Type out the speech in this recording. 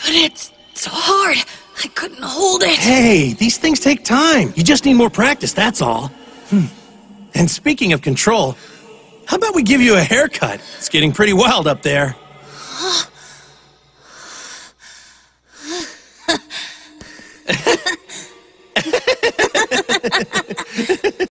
But it's so hard. I couldn't hold it. Hey, these things take time. You just need more practice, that's all. And speaking of control, how about we give you a haircut? It's getting pretty wild up there. Huh?